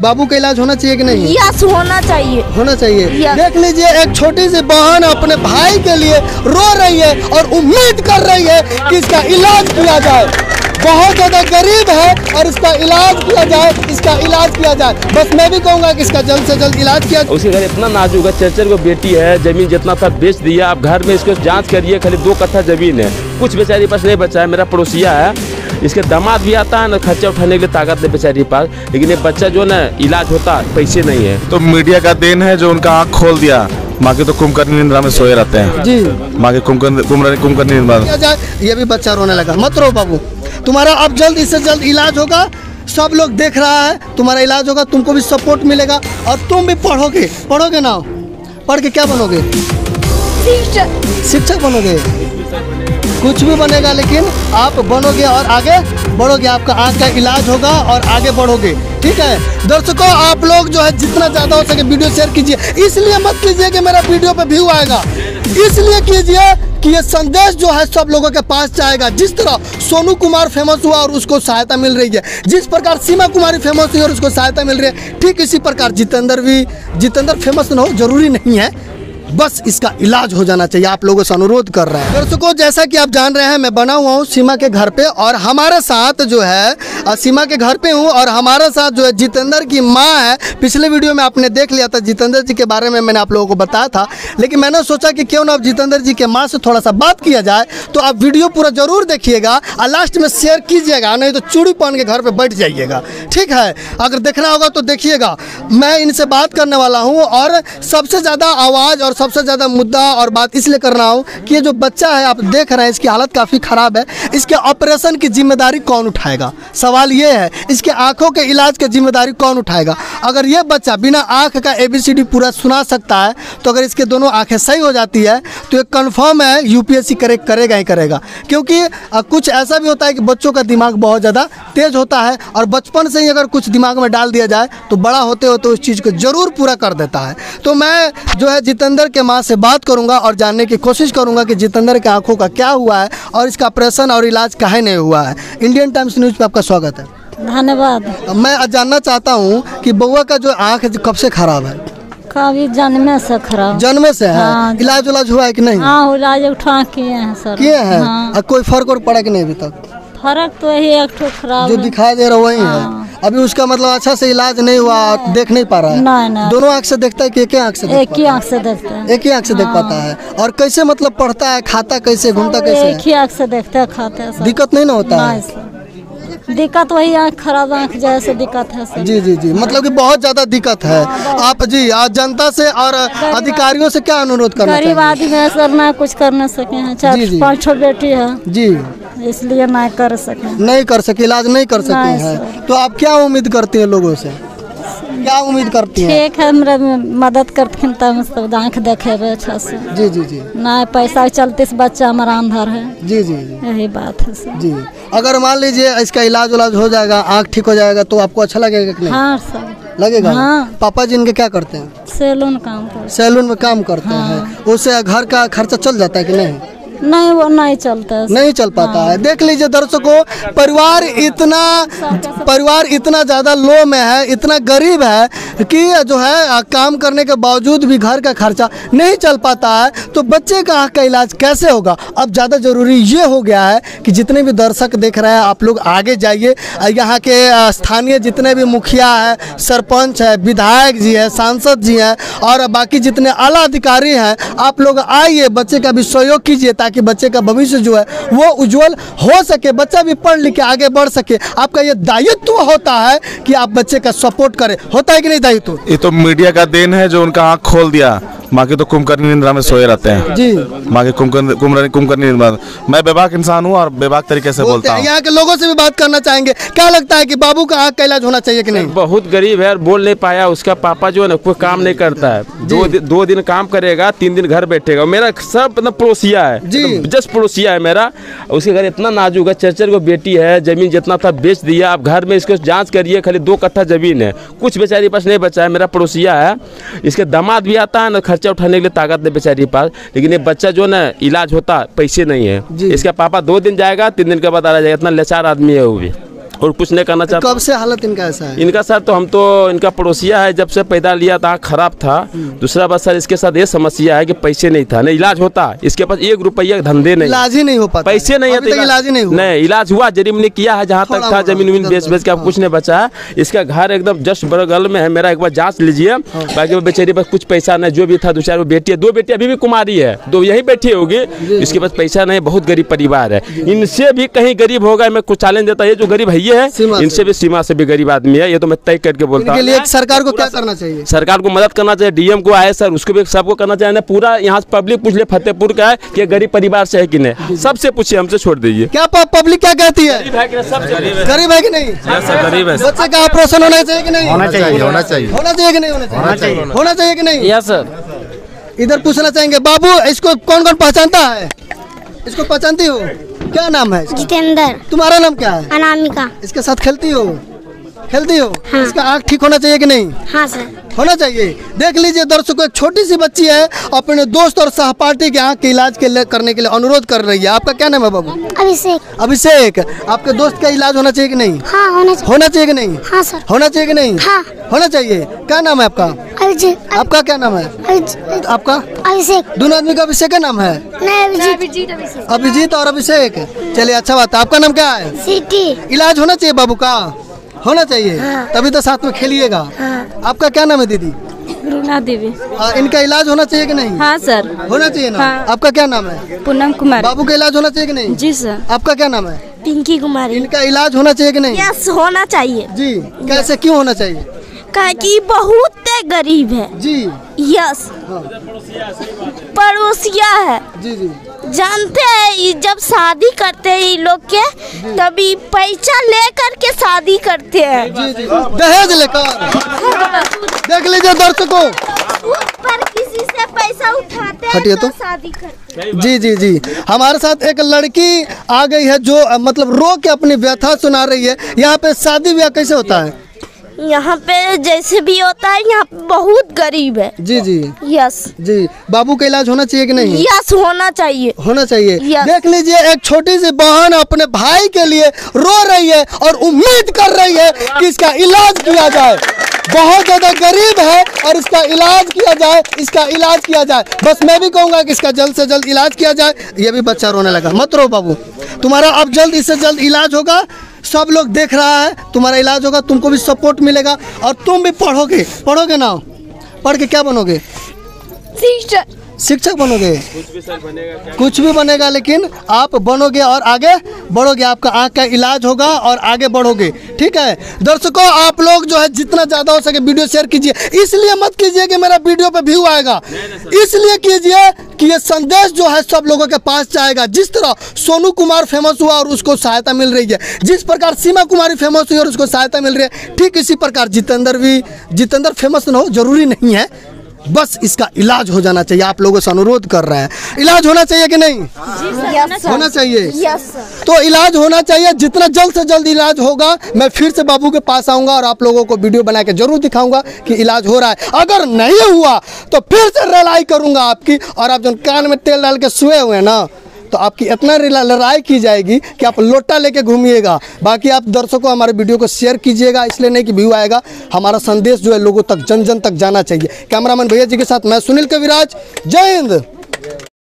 बाबू का इलाज होना चाहिए कि नहीं? यस, होना चाहिए, होना चाहिए। Yes. देख लीजिए, एक छोटी सी बहन अपने भाई के लिए रो रही है और उम्मीद कर रही है कि इसका इलाज किया जाए। बहुत ज्यादा गरीब है और इसका इलाज किया जाए, इसका इलाज किया जाए। बस मैं भी कहूँगा कि इसका जल्द से जल्द इलाज किया। उसके घर इतना नाजुक है, चचर को बेटी है, जमीन जितना था बेच दिया। आप घर में इसको जांच करिए, खाली 2 कट्ठा जमीन है, कुछ बेचारी पास नहीं बचा है। मेरा पड़ोसिया है, इसके दामाद भी आता है ना, खर्चा उठाने के लिए ताकत नहीं बेचारी पास, लेकिन ये बच्चा जो ना इलाज होता पैसे नहीं है। तो मीडिया का देन है जो उनका आँख खोल दिया। माँ के तो कुंभकर्ण निंद्रा में सोए रहते हैं जी, माँ के कुंभकर्ण निंद्रा। ये भी बच्चा रोने लगा। मत रो बाबू, तुम्हारा अब जल्द से जल्द इलाज होगा। सब लोग देख रहा है, तुम्हारा इलाज होगा, तुमको भी सपोर्ट मिलेगा और तुम भी पढ़ोगे ना। पढ़ के क्या बनोगे? शिक्षक बनोगे, कुछ भी बनेगा, लेकिन आप बनोगे और आगे बढ़ोगे। आपका आँख का इलाज होगा और आगे बढ़ोगे। ठीक है दर्शकों, आप लोग जो है जितना ज़्यादा हो सके वीडियो शेयर कीजिए। इसलिए मत कीजिए कि मेरा वीडियो पे व्यू आएगा, इसलिए कीजिए कि ये संदेश जो है सब लोगों के पास जाएगा। जिस तरह सोनू कुमार फेमस हुआ और उसको सहायता मिल रही है, जिस प्रकार सीमा कुमारी फेमस हुई और उसको सहायता मिल रही है, ठीक इसी प्रकार जितेंद्र फेमस ना हो जरूरी नहीं है, बस इसका इलाज हो जाना चाहिए। आप लोगों से अनुरोध कर रहे हैं। दर्शकों, जैसा कि आप जान रहे हैं, मैं बना हुआ हूँ सीमा के घर पे और हमारे साथ जो है सीमा के घर पे हूँ और हमारे साथ जो है जितेंद्र की माँ है। पिछले वीडियो में आपने देख लिया था, जितेंद्र जी के बारे में मैंने आप लोगों को बताया था, लेकिन मैंने सोचा कि क्यों ना अब जितेंद्र जी के माँ से थोड़ा सा बात किया जाए। तो आप वीडियो पूरा जरूर देखिएगा और लास्ट में शेयर कीजिएगा, नहीं तो चूड़ी पहन के घर पर बैठ जाइएगा। ठीक है, अगर देखना होगा तो देखिएगा। मैं इनसे बात करने वाला हूँ और सबसे ज़्यादा आवाज़ और सबसे ज़्यादा मुद्दा और बात इसलिए कर रहा हूँ कि ये जो बच्चा है आप देख रहे हैं, इसकी हालत काफ़ी ख़राब है। इसके ऑपरेशन की जिम्मेदारी कौन उठाएगा? सवाल ये है, इसके आँखों के इलाज की जिम्मेदारी कौन उठाएगा? अगर ये बच्चा बिना आँख का ABCD पूरा सुना सकता है, तो अगर इसके दोनों आँखें सही हो जाती है तो ये कन्फर्म है UPSC करेगा ही करेगा। क्योंकि कुछ ऐसा भी होता है कि बच्चों का दिमाग बहुत ज़्यादा तेज़ होता है और बचपन से ही अगर कुछ दिमाग में डाल दिया जाए तो बड़ा होते होते उस चीज़ को ज़रूर पूरा कर देता है। तो मैं जो है जितेंद्र के माँ से बात करूंगा और जानने की कोशिश करूंगा कि जितेंद्र के आंखों का क्या हुआ है और इसका ऑपरेशन और इलाज काहे नहीं हुआ है। इंडियन टाइम्स न्यूज़ पे आपका स्वागत है। धन्यवाद। मैं जानना चाहता हूं कि बउआ का जो आंख कब से खराब है? कभी जन्मे से खराब। जन्मे से है? हाँ। इलाज हुआ है कि नहीं? हाँ, इलाज उठा किए हैं सर। किए हैं? हाँ। कोई फर्क और पड़ा कि नहीं अभी तक? फर्क तो यही एक ठो खराब जो दिखाई दे रहा वही है। अभी उसका मतलब अच्छा से इलाज नहीं हुआ, देख नहीं पा रहा है? नहीं। दोनों आँख से देखता है कि एक ही आँख से? एक ही आँख से देखता है। एक ही आँख से देख पाता है। और कैसे मतलब पढ़ता है, खाता कैसे, घूमता कैसे? एक ही आँख से देखते हैं, खाते हैं। दिक्कत नहीं ना होता है? दिक्कत वही आँख खराब, आँख जैसे दिक्कत है सर। जी, मतलब कि बहुत ज्यादा दिक्कत है। आप जी आज जनता से और अधिकारियों से क्या अनुरोध करना चाहिए? गरीब आदमी है सर, ना कुछ कर न सके हैं, 4-5 ठो बेटी है जी, इसलिए नहीं कर सके, इलाज नहीं कर सके हैं। तो आप क्या उम्मीद करती हैं लोगों से? क्या उम्मीद करती हैं? ठीक है, मेरा मदद करथिन तब आँख देखेबे अच्छा से। जी ना पैसा चलते से बच्चा हमारा अंधर है। जी यही बात है सर। जी, अगर मान लीजिए इसका इलाज हो जाएगा, आँख ठीक हो जाएगा, तो आपको अच्छा लगेगा कि नहीं? हाँ सर, लगेगा। हाँ। पापा जी इनके क्या करते हैं? सैलून में काम करते हैं। उससे घर का खर्चा चल जाता है कि नहीं? नहीं, वो नहीं चलता है, नहीं चल पाता है। देख लीजिए दर्शकों, परिवार इतना ज़्यादा लो में है, इतना गरीब है कि जो है काम करने के बावजूद भी घर का खर्चा नहीं चल पाता है। तो बच्चे का आँख का इलाज कैसे होगा? अब ज़्यादा ज़रूरी ये हो गया है कि जितने भी दर्शक देख रहे हैं, आप लोग आगे जाइए। यहाँ के स्थानीय जितने भी मुखिया है, सरपंच है, विधायक जी है, सांसद जी हैं और बाकी जितने आला अधिकारी हैं, आप लोग आइए, बच्चे का भी सहयोग कीजिए ताकि बच्चे का भविष्य जो है वो उज्जवल हो सके, बच्चा भी पढ़ लिख के आगे बढ़ सके। आपका ये दायित्व होता है कि आप बच्चे का सपोर्ट करें। होता है कि नहीं दायित्व? ये तो मीडिया का देन है जो उनका आँख खोल दिया। माँ के तो कुंभकर्ण निंद्रा में सोए रहते हैं जी, माँ के कुंभकर्ण निंद्रा। मैं बेबाक इंसान हूँ और बेबाक तरीके से बोलता हूँ। यहाँ के लोगों से भी बात करना चाहेंगे। क्या लगता है कि बाबू का आँख का इलाज होना चाहिए कि नहीं? बहुत गरीब है और बोल नहीं पाया। उसका पापा जो है ना कोई काम नहीं करता है, 2 दिन काम करेगा, 3 दिन घर बैठेगा। मेरा सब मतलब पड़ोसिया है, जस्ट पड़ोसिया है मेरा। उसके घर इतना नाजुक है, चचर को बेटी है, जमीन जितना था बेच दिया। आप घर में इसको जांच करिए, खाली 2 कट्ठा जमीन है, कुछ बेचारी पास नहीं बचा है। मेरा पड़ोसिया है, इसके दामाद भी आता है ना, खर्चा उठाने के लिए ताकत नहीं बेचारी पास, लेकिन ये बच्चा जो ना इलाज होता पैसे नहीं है। इसका पापा 2 दिन जाएगा, 3 दिन के बाद आ जाएगा। इतना लाचार आदमी है वो भी। और कुछ नहीं करना चाहता। कब से हालत इनका ऐसा है? इनका सर तो हम तो इनका पड़ोसिया है, जब से पैदा लिया था खराब था। दूसरा बात सर इसके साथ ये समस्या है कि पैसे नहीं था, नहीं इलाज होता, इसके पास 1 रुपया धंधे नहीं, इलाज ही नहीं हो पाता, पैसे नहीं है तो इलाज ही नहीं हुआ। नहीं, इलाज हुआ, जरीब ने किया है, जहाँ तक था जमीन वमीन बेच के अब कुछ नहीं बचा है। इसका घर एकदम जस्ट बगल में है मेरा, एक बार जांच लीजिए। बाकी वो बेचारी पास कुछ पैसा नहीं, जो भी था 2-4 बेटी है, 2 बेटी अभी भी कुमारी है, 2 यही बैठी होगी, इसके पास पैसा नहीं, बहुत गरीब परिवार है। इनसे भी कहीं गरीब होगा, मैं कुछ चैलेंज देता, ये जो गरीब है ये है, इनसे भी सीमा से भी गरीब आदमी है, ये तो मैं तय करके बोलता हूँ। सरकार को क्या करना चाहिए? सरकार को मदद करना चाहिए, डीएम को आए सर, उसको भी सबको करना चाहिए। पूरा यहाँ पब्लिक पूछ ले फतेहपुर का है कि गरीब परिवार से है कि नहीं, सबसे पूछिए, हमसे छोड़ दीजिए। क्या पब्लिक क्या कहती है? गरीब है कि नहीं? गरीब है। बच्चे का ऑपरेशन होना चाहिए कि नहीं? होना चाहिए, होना चाहिए, होना चाहिए कि नहीं होना चाहिए? होना चाहिए कि नहीं? Yes sir. इधर पूछना चाहेंगे, बाबू इसको कौन कौन पहचानता है? इसको पहचानती हो? क्या नाम है? जितेंद्र। तुम्हारा नाम क्या है? अनामिका। इसके साथ खेलती हो? हाँ। इसका आँख ठीक होना चाहिए कि नहीं? हाँ सर। होना चाहिए। देख लीजिए दर्शकों, एक छोटी सी बच्ची है, अपने दोस्त और सहपाठी के आँख के इलाज करने के लिए अनुरोध कर रही है। आपका क्या नाम है बाबू? अभिषेक। अभिषेक, आपके दोस्त का इलाज होना चाहिए कि नहीं? हाँ होना चाहिए। होना चाहिए कि नहीं? हाँ सर। होना चाहिए कि नहीं? हाँ होना चाहिए। क्या नाम है आपका? अभिजीत। आपका क्या नाम है? आपका? अभिषेक। दोनों आदमी का अभिषेक का नाम है? नहीं, अभिजीत। अभिजीत और अभिषेक। चलिए अच्छा बात है। आपका नाम क्या है? सिटी। इलाज होना चाहिए बाबू का, होना चाहिए, हाँ। तभी तो साथ में खेलिएगा। हाँ। आपका क्या नाम है दीदी? रुना देवी। इनका इलाज होना चाहिए कि नहीं? हाँ सर। होना चाहिए ना। हाँ। आपका क्या नाम है? पूनम कुमार। बाबू का इलाज होना चाहिए कि नहीं? जी सर। आपका क्या नाम है? पिंकी कुमारी। इनका इलाज होना चाहिए कि नहीं? यस होना चाहिए। जी। कैसे, क्यों होना चाहिए? कहा कि बहुत गरीब है। जी। यस। हाँ। पड़ोसिया है। जी जी। जानते हैं, ये जब शादी करते हैं ये लोग के, तभी पैसा लेकर के शादी करते हैं। जी जी। दहेज लेकर। देख लीजिए दर्शकों, पर किसी से पैसा उठाते हैं हटिए तो तो। शादी करते हैं। जी जी जी। हमारे साथ एक लड़की आ गई है जो मतलब रो के अपनी व्यथा सुना रही है। यहाँ पे शादी ब्याह कैसे होता है? यहाँ पे जैसे भी होता है, यहाँ पे बहुत गरीब है। जी जी। यस। जी। बाबू का इलाज होना चाहिए कि नहीं? यस होना चाहिए। होना चाहिए। Yes. देख लीजिए, एक छोटी सी बहन अपने भाई के लिए रो रही है और उम्मीद कर रही है कि इसका इलाज किया जाए। बहुत ज्यादा गरीब है और इसका इलाज किया जाए, इसका इलाज किया जाए। बस मैं भी कहूँगा कि इसका जल्द से जल्द इलाज किया जाए। ये भी बच्चा रोने लगा। मत रो बाबू, तुम्हारा अब जल्द इससे जल्द इलाज होगा। सब लोग देख रहा है, तुम्हारा इलाज होगा, तुमको भी सपोर्ट मिलेगा और तुम भी पढ़ोगे ना। पढ़ के क्या बनोगे? शिक्षक बनोगे। कुछ भी बनेगा, लेकिन आप बनोगे और आगे बढ़ोगे। आपका आँख का इलाज होगा और आगे बढ़ोगे। ठीक है दर्शकों, आप लोग जो है जितना ज़्यादा हो सके वीडियो शेयर कीजिए। इसलिए मत कीजिए कि मेरा वीडियो पे व्यू आएगा, इसलिए कीजिए कि ये संदेश जो है सब लोगों के पास जाएगा। जिस तरह सोनू कुमार फेमस हुआ और उसको सहायता मिल रही है, जिस प्रकार सीमा कुमारी फेमस हुई और उसको सहायता मिल रही है, ठीक इसी प्रकार जितेंद्र फेमस न हो जरूरी नहीं है, बस इसका इलाज हो जाना चाहिए। आप लोगों से अनुरोध कर रहे हैं, इलाज होना चाहिए कि नहीं? होना चाहिए। यस। तो इलाज होना चाहिए। जितना जल्द से जल्द इलाज होगा, मैं फिर से बाबू के पास आऊंगा और आप लोगों को वीडियो बना के जरूर दिखाऊंगा कि इलाज हो रहा है। अगर नहीं हुआ तो फिर से लड़ाई करूंगा आपकी, और आप जो कान में तेल डाल के सोए हुए हैं ना, तो आपकी इतना लड़ाई की जाएगी कि आप लोटा लेके घूमिएगा। बाकी आप दर्शकों हमारे वीडियो को शेयर कीजिएगा, इसलिए नहीं कि व्यू आएगा, हमारा संदेश जो है लोगों तक जन जन तक जाना चाहिए। कैमरामैन भैया जी के साथ मैं सुनील कविराज, जय हिंद।